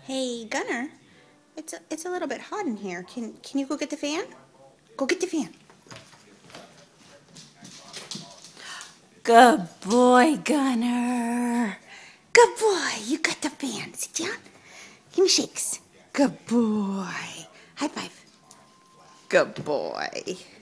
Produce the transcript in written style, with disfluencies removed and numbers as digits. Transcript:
Hey, Gunner, it's a little bit hot in here. Can you go get the fan? Go get the fan. Good boy, Gunner. Good boy. You got the fan. Sit down. Give me shakes. Good boy. High five. Good boy.